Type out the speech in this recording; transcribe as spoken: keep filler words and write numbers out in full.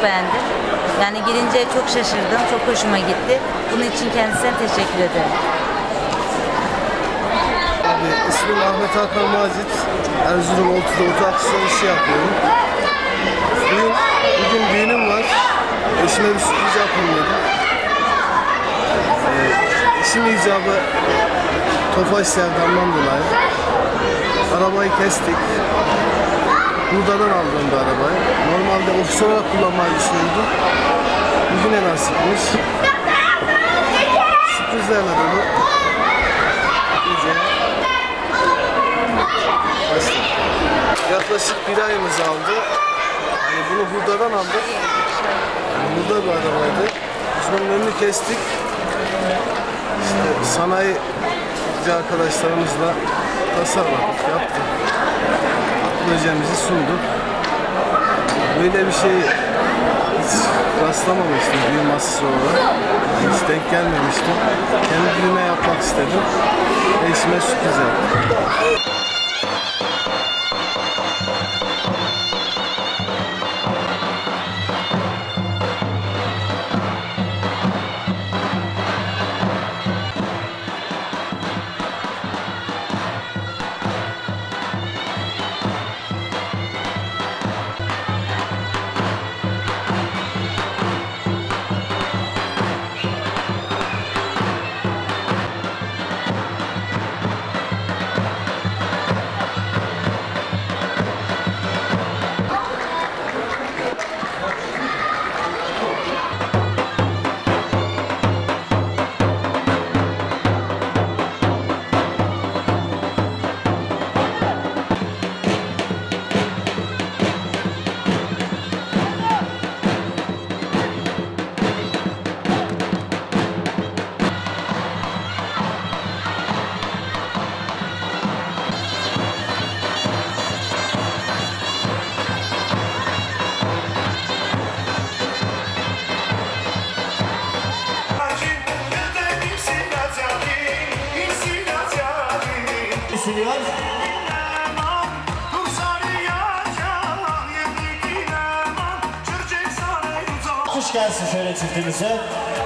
çok beğendim. Yani girince çok şaşırdım, çok hoşuma gitti. Bunun için kendisine teşekkür ederim. Abi, ismim Ahmet Hakan Mazit. Erzurum Oltu'da oto aksesuar işi yapıyorum. Bugün, bugün düğünüm var. Eşime bir sürpriz yapayım dedim. Ee, işim icabı Tofaş sevdamdan dolayı arabayı kestik. Buradan aldım bu arabayı. Normalde ofis olarak kullanmayı düşünüyordum. Bugüne nasipmiş. Sürprizlerle dolu. Gece başladık. Yaklaşık bir ayımız aldı. Yani bunu hurdadan aldık. Yani hurda bir arabaydı. Biz bunun önünü kestik. İşte sanayi arkadaşlarımızla tasarladık, yaptık. Projemizi sunduk. Böyle bir şey hiç rastlamamıştım düğün masası olarak. Hiç denk gelmemiştim. Kendi düğüne yapmak istedim. Eşime sürpriz yaptım. Hoş gelsin şöyle çiftimize.